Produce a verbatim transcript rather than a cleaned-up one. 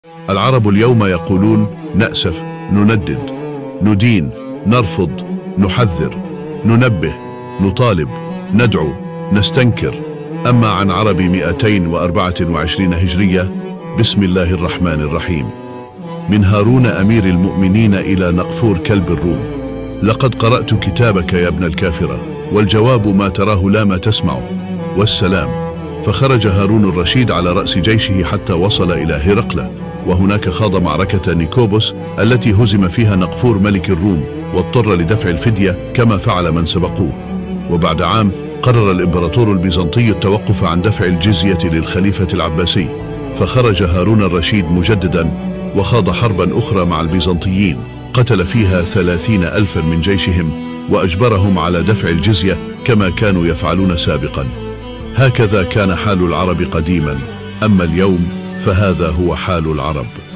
العرب اليوم يقولون نأسف، نندد، ندين، نرفض، نحذر، ننبه، نطالب، ندعو، نستنكر. أما عن عرب مئتين وأربعة وعشرين هجرية، بسم الله الرحمن الرحيم. من هارون أمير المؤمنين إلى نقفور كلب الروم: لقد قرأت كتابك يا ابن الكافرة، والجواب ما تراه لا ما تسمعه، والسلام. فخرج هارون الرشيد على رأس جيشه حتى وصل إلى هرقل، وهناك خاض معركة نيكوبوس التي هزم فيها نقفور ملك الروم، واضطر لدفع الفدية كما فعل من سبقوه. وبعد عام قرر الإمبراطور البيزنطي التوقف عن دفع الجزية للخليفة العباسي، فخرج هارون الرشيد مجددا وخاض حربا أخرى مع البيزنطيين، قتل فيها ثلاثين ألفا من جيشهم وأجبرهم على دفع الجزية كما كانوا يفعلون سابقا. هكذا كان حال العرب قديما، أما اليوم فهذا هو حال العرب.